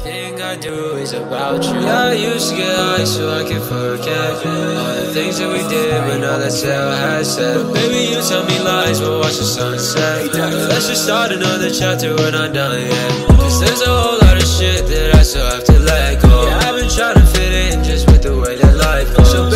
Everything I do is about you. Yeah, I used to get high so I can forget all the things that we did, but now that's how I had said. But baby, you tell me lies, we'll watch the sunset. Let's just start another chapter, we're not done yet. Cause there's a whole lot of shit that I still have to let go. Yeah, I've been trying to fit in just with the way that life goes. So